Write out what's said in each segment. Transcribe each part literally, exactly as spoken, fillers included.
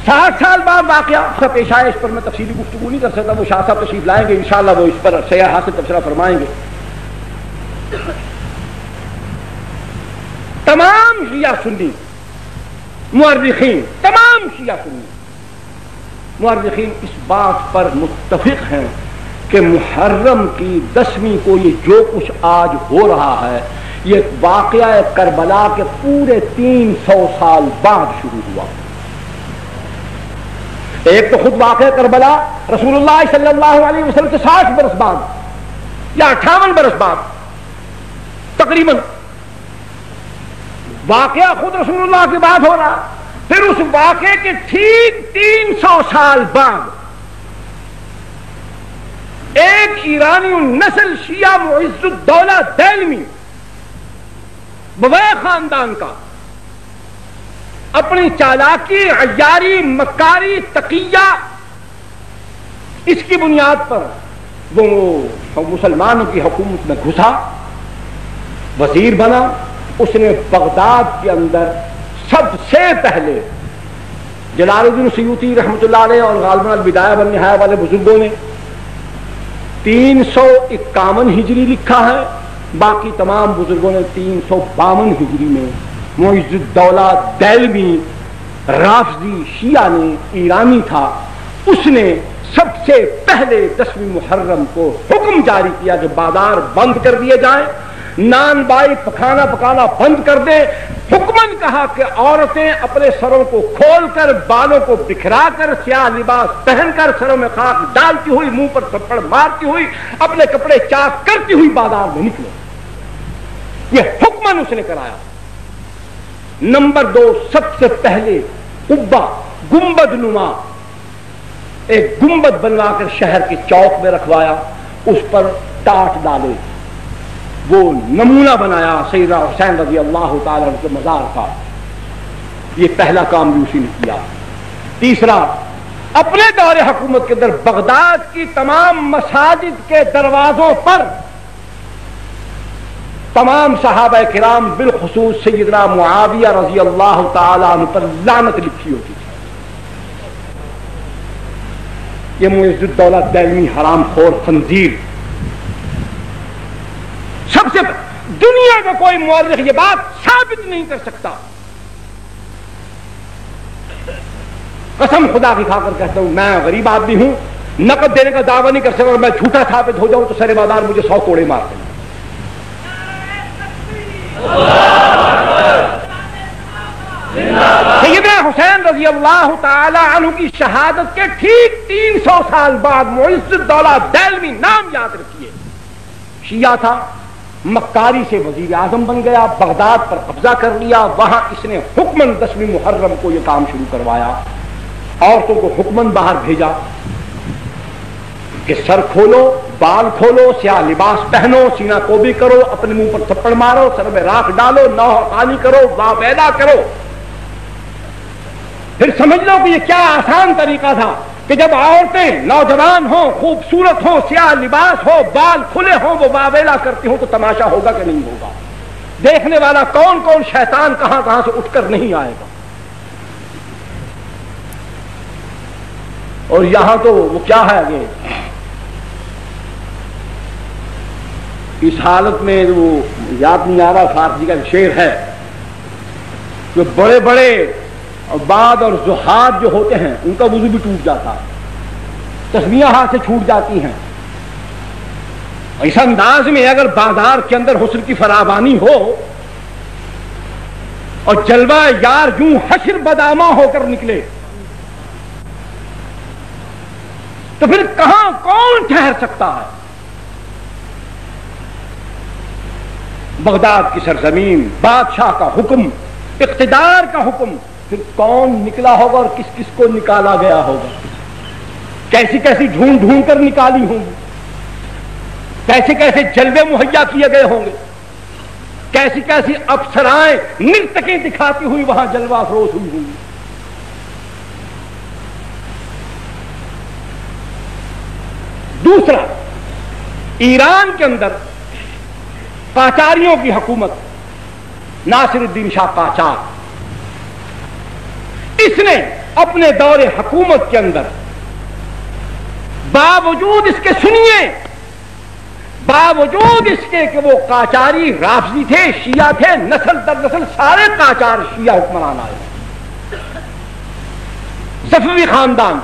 ساٹھ سال بعد واقعہ پیش آیا، اس پر میں تفصیلی گفتگو نہیں کر سکتا، وہ شاہ صاحب تشریف لائیں گے انشاءاللہ، وہ اس پر سیاح حاصل تبصرہ فرمائیں گے۔ تمام شیعہ سنی مورخین، تمام شیعہ سنی مورخین اس بات پر متفق ہیں کہ محرم کی دسویں کو یہ جو کچھ آج ہو رہا ہے یہ واقعہ کربلا کے پورے تین سو سال بعد شروع ہوا۔ ایک تو خود واقعہ کربلا رسول اللہ صلی اللہ علیہ وسلم سے ساٹھ برس بعد یا اٹھاون برس بعد تقریباً واقعہ خود رسول اللہ کے بعد ہو رہا، پھر اس واقعے کے ٹھیک تین سو سال بعد ایک ایرانی النسل شیعہ معز الدولہ دہلوی بویح خاندان کا اپنی چالاکی، عیاری، مکاری، تقیہ، اس کی بنیاد پر وہ مسلمانوں کی حکومت میں گھسا، وزیر بنا۔ اس نے بغداد کے اندر سب سے پہلے جلال الدین سیوطی رحمۃ اللہ علیہ اور غالباً البدایہ والنہایہ والے بزرگوں نے تین سو اکاون ہجری لکھا ہے، باقی تمام بزرگوں نے تین سو باون ہجری میں معز الدولہ دہلوی رافضی شیعہ نے، ایرانی تھا، اس نے سب سے پہلے دسویں محرم کو حکم جاری کیا کہ بازار بند کر دیے جائیں، نان بائی پکانا پکانا بند کر دیں۔ حکمن کہا کہ عورتیں اپنے سروں کو کھول کر، بالوں کو بکھرا کر، سیاہ لباس پہن کر، سروں میں خاک ڈالتی ہوئی، منہ پر تھپڑ مارتی ہوئی، اپنے کپڑے چاک کرتی ہوئی بازار میں نکلے۔ یہ حکمن اس نے کرایا۔ نمبر دو، سب سے پہلے قبہ گنبد نما ایک گنبد بنوا کر شہر کے چوک میں رکھوایا، اس پر ٹاٹ ڈالے، وہ نمونہ بنایا سیدنا حسین رضی اللہ تعالیٰ عنہ کے مزار کا۔ یہ پہلا کام بھی اسی نے کیا۔ تیسرا، اپنے دور حکومت کے اندر بغداد کی تمام مساجد کے دروازوں پر تمام صحابہ کرام بالخصوص سیدنا معاویہ رضی اللہ تعالیٰ عنہ پر لعنت لکھی ہوتی تھی۔ یہ معز الدولہ دہلوی حرام خور خنزیر، سب سے دنیا کا کوئی مورخ یہ بات ثابت نہیں کر سکتا، قسم خدا کی کھا کر کہتا ہوں، میں غریب آدمی ہوں، نقد دینے کا دعویٰ نہیں کر سکتا، میں جھوٹا ثابت ہو جاؤں تو سرے بازار مجھے سو کوڑے مار دیں۔ سیدنا حسین رضی اللہ تعالی عنہ کی شہادت کے ٹھیک تین سو سال بعد معز الدولہ دہلوی، نام یاد رکھیے، شیعہ تھا، مکاری سے وزیر اعظم بن گیا، بغداد پر قبضہ کر لیا، وہاں اس نے حکمن دسویں محرم کو یہ کام شروع کروایا، عورتوں کو حکمن باہر بھیجا کہ سر کھولو، بال کھولو، سیاہ لباس پہنو، سینہ کوبی کرو، اپنے منہ پر تھپڑ مارو، سر میں راکھ ڈالو، نوح خانی کرو، وا پیدا کرو۔ پھر سمجھ لو کہ یہ کیا آسان طریقہ تھا کہ جب عورتیں نوجوان ہوں، خوبصورت ہوں، سیاہ لباس ہو، بال کھلے ہوں، وہ واویلا کرتی ہوں تو تماشا ہوگا کہ نہیں ہوگا؟ دیکھنے والا کون کون شیطان کہاں کہاں سے اٹھ کر نہیں آئے گا؟ اور یہاں تو وہ کیا ہے کہ اس حالت میں وہ یاد نہیں آ رہا، فارسی کا شعر ہے کہ بڑے بڑے عباد اور زہاد جو ہوتے ہیں ان کا وضو بھی ٹوٹ جاتا، تسبیحیں ہاتھ سے چھوٹ جاتی ہیں۔ اس انداز میں اگر بازار کے اندر حسن کی فراوانی ہو اور جلوہ یار یوں حشر بدامہ ہو کر نکلے تو پھر کہاں کون ٹھہر سکتا ہے؟ بغداد کی سرزمین، بادشاہ کا حکم، اقتدار کا حکم، پھر کون نکلا ہوگا اور کس کس کو نکالا گیا ہوگا؟ کیسی کیسی ڈھونڈ ڈھونڈ کر نکالی ہوں گی، کیسے کیسے جلوے مہیا کیے گئے ہوں گے، کیسی کیسی افسرائیں نرتقیں دکھاتی ہوئی وہاں جلوہ افروز ہوئی ہوں گی۔ دوسرا، ایران کے اندر قاچاریوں کی حکومت، ناصر الدین شاہ قاچار، اس نے اپنے دور حکومت کے اندر باوجود اس کے سنیے باوجود اس کے کہ وہ قاجاری رافضی تھے، شیعہ تھے، نسل در نسل سارے قاجار شیعہ حکمران آئے، صفوی خاندان،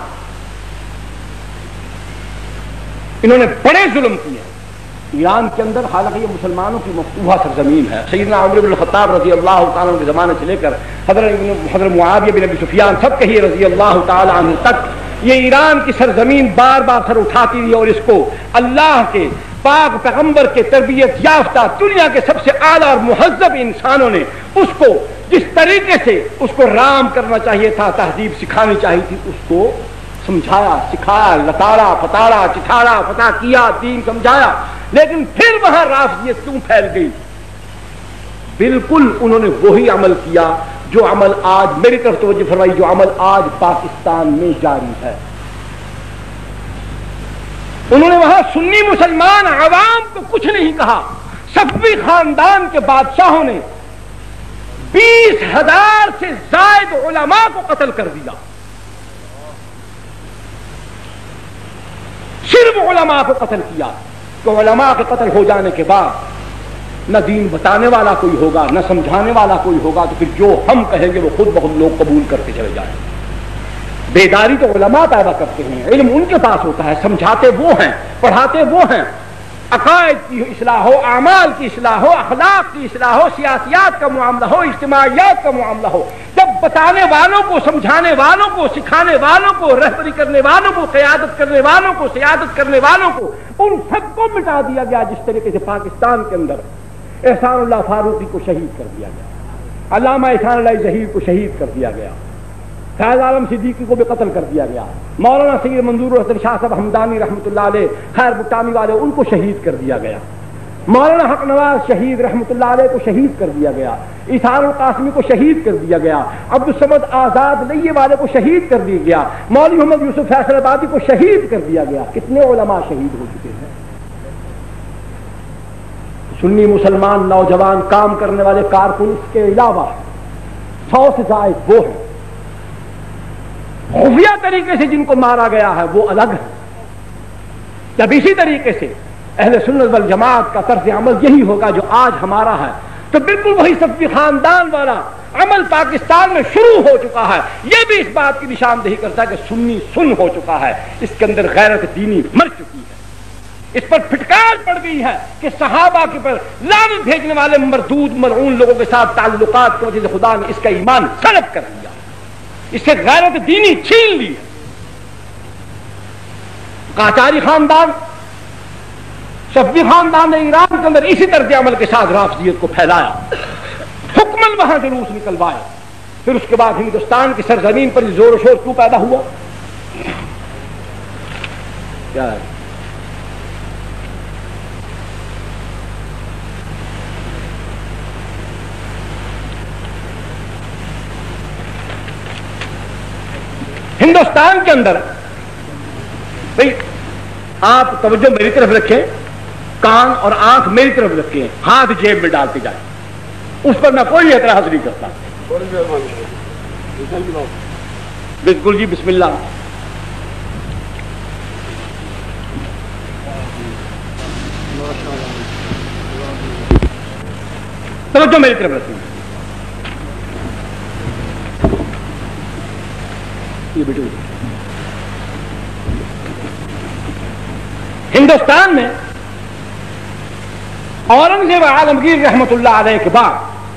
انہوں نے بڑے ظلم کیے ایران کے اندر، حالانکہ یہ مسلمانوں کی مفتوحہ سرزمین ہے۔ سیدنا عمر بن الخطاب رضی اللہ تعالیٰ عنہ کے زمانے سے لے کر حضرت حضرت معاویہ بن ابی سفیان سب کہیے رضی اللہ تعالیٰ عنہ تک، یہ ایران کی سرزمین بار بار سر اٹھاتی رہی اور اس کو اللہ کے پاک پیغمبر کے تربیت یافتہ دنیا کے سب سے اعلیٰ اور مہذب انسانوں نے اس کو جس طریقے سے اس کو رام کرنا چاہیے تھا، تہذیب سکھانی چاہیے تھی، اس کو سمجھایا، سکھایا، لتاڑا پتاڑا چٹھاڑا فتح کیا، دین سمجھایا، لیکن پھر وہاں رافضیت کیوں پھیل گئی؟ بالکل انہوں نے وہی عمل کیا جو عمل آج، میری طرف توجہ فرمائی، جو عمل آج پاکستان میں جاری ہے۔ انہوں نے وہاں سنی مسلمان عوام کو کچھ نہیں کہا، صفوی خاندان کے بادشاہوں نے بیس ہزار سے زائد علماء کو قتل کر دیا، صرف علماء کو قتل کیا، تو علماء کے قتل ہو جانے کے بعد نہ دین بتانے والا کوئی ہوگا، نہ سمجھانے والا کوئی ہوگا، تو پھر جو ہم کہیں گے وہ خود بخود لوگ قبول کرتے چلے جائیں۔ بیداری تو علماء پیدا کرتے ہیں، علم ان کے پاس ہوتا ہے، سمجھاتے وہ ہیں، پڑھاتے وہ ہیں، عقائد کی اصلاح ہو، اعمال کی اصلاح ہو، اخلاق کی اصلاح ہو، سیاسیات کا معاملہ ہو، اجتماعیات کا معاملہ ہو، جب بتانے والوں کو، سمجھانے والوں کو، سکھانے والوں کو، رہبری کرنے والوں کو، قیادت کرنے والوں کو، سیادت کرنے والوں کو، ان سب کو مٹا دیا گیا، جس طریقے سے پاکستان کے اندر احسان اللہ فاروقی کو شہید کر دیا گیا، علامہ احسان اللہ ظہیر کو شہید کر دیا گیا، فیض عالم صدیقی کو بھی قتل کر دیا گیا، مولانا سید منظور الحسن شاہ صاحب ہمدانی رحمۃ اللہ علیہ، خیر بٹانی والے، ان کو شہید کر دیا گیا، مولانا حق نواز شہید رحمۃ اللہ علیہ کو شہید کر دیا گیا، ایثار القاسمی کو شہید کر دیا گیا، عبدالصمد آزاد لیے والے کو شہید کر دیا گیا، مولوی محمد یوسف فیصل آبادی کو شہید کر دیا گیا۔ کتنے علماء شہید ہو چکے ہیں؟ سنی مسلمان نوجوان کام کرنے والے کارکن اس کے علاوہ سو سے زائد وہ ہیں، خفیہ طریقے سے جن کو مارا گیا ہے وہ الگ ہے۔ جب اسی طریقے سے اہل سنت والجماعت کا طرز عمل یہی ہوگا جو آج ہمارا ہے، تو بالکل وہی صفوی خاندان والا عمل پاکستان میں شروع ہو چکا ہے۔ یہ بھی اس بات کی نشاندہی کرتا ہے کہ سنی سن ہو چکا ہے، اس کے اندر غیرت دینی مر چکی ہے، اس پر پھٹکار پڑ گئی ہے کہ صحابہ کے پر لعنت بھیجنے والے مردود ملعون لوگوں کے ساتھ تعلقات کی وجہ سے خدا نے اس کا ایمان سلب کر لیا، اس سے غیرت دینی چھین لی۔ قاجاری خاندان، صفوی خاندان نے ایران کے اندر اسی طرز عمل کے ساتھ رافضیت کو پھیلایا، حکمن وہاں جلوس نکلوائے، پھر اس کے بعد ہندوستان کی سرزمین پر زور و شور کیوں پیدا ہوا؟ کیا ہے؟ ہندوستان کے اندر بھئی آپ توجہ میری طرف رکھیں، کان اور آنکھ میری طرف رکھیں، ہاتھ جیب میں ڈالتے جائیں، اس پر میں کوئی اعتراض نہیں کرتا۔ بالکل جی، بسم اللہ۔ توجہ میری طرف رکھیں، یہ بیٹو ہندوستان میں اورنگزیب عالمگیر رحمت اللہ علیہ کے بعد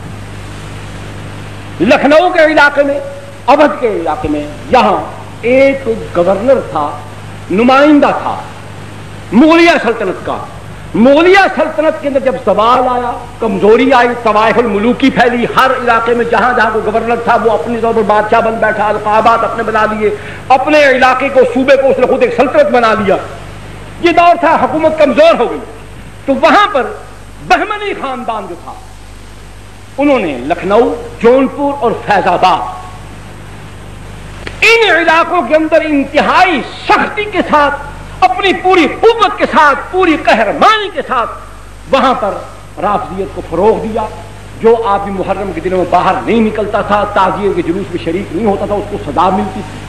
لکھنؤ کے علاقے میں، اودھ کے علاقے میں، یہاں ایک گورنر تھا، نمائندہ تھا مغلیہ سلطنت کا۔ مغلیہ سلطنت کے اندر جب زوال آیا، کمزوری آئی، طوائف الملوکی پھیلی، ہر علاقے میں جہاں جہاں کوئی گورنر تھا وہ اپنی طور پر بادشاہ بن بیٹھا، القابات اپنے بنا لیے، اپنے علاقے کو، صوبے کو اس نے خود ایک سلطنت بنا لیا۔ یہ دور تھا، حکومت کمزور ہو گئی، تو وہاں پر بہمنی خاندان جو تھا انہوں نے لکھنؤ، جونپور اور فیض آباد، ان علاقوں کے اندر انتہائی سختی کے ساتھ، اپنی پوری قوت کے ساتھ، پوری قہرمانی کے ساتھ وہاں پر رافضیت کو فروغ دیا، جو آدمی محرم کے دنوں میں باہر نہیں نکلتا تھا، تعزیے کے جلوس میں شریک نہیں ہوتا تھا، اس کو سزا ملتی تھی۔